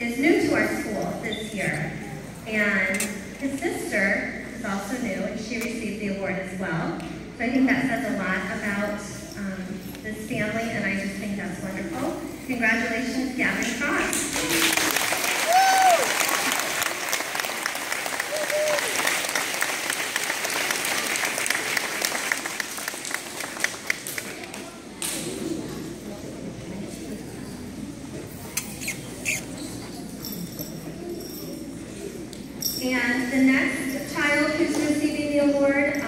is new to our school this year, and his sister is also new, and she received the award as well. So I think that says a lot about this family, and I just think that's wonderful. Congratulations, Damien Stark. And the next child who's receiving the award,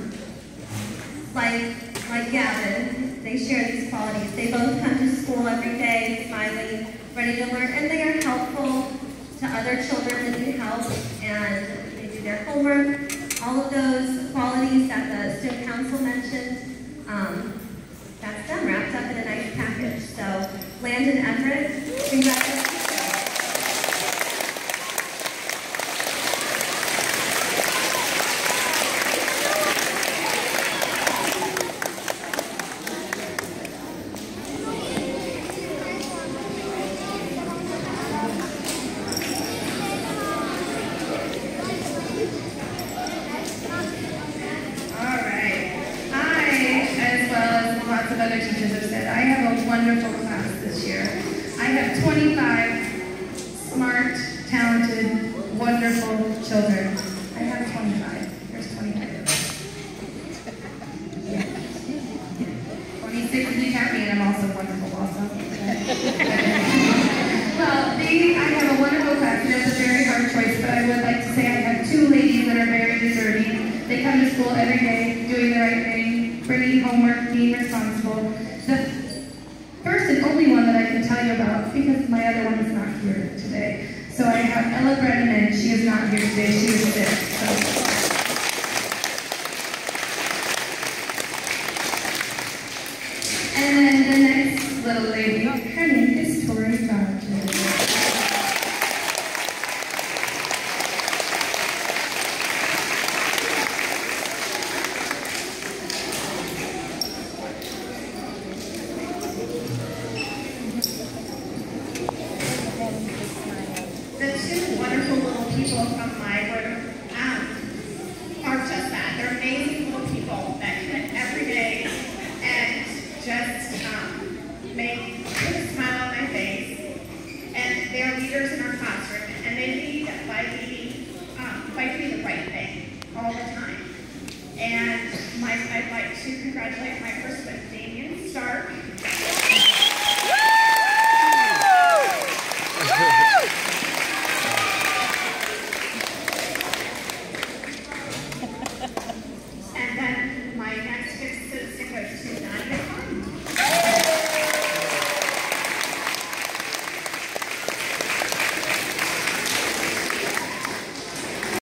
like Gavin, they share these qualities. They both come to school every day, smiling, ready to learn, and they are helpful to other children that need help, and they do their homework. All of those qualities that the student council mentioned, that's them wrapped up in a nice package. So, Landon Everett, congratulations. Lots of other teachers have said, I have a wonderful class this year. I have 25 smart, talented, wonderful children. I have 25. There's 25 of us. Yeah. 26 if you count me, and I'm also wonderful also. Well, I have a wonderful class, and it's a very hard choice, but I would like to say I have two ladies that are very deserving. They come to school every day, doing the right thing, bringing homework, being responsible. The first and only one that I can tell you about, because my other one is not here today. So I have Ella Brennan, and she is not here today. She was sick. So. And then the next little lady, her name is Tori Rogers. The two wonderful little people from my room are just that. They're amazing little people that come in every day and just put a smile on my face. And they're leaders in our classroom, and they lead by doing the right thing all the time. And I'd like to congratulate my first one, Damien Stark.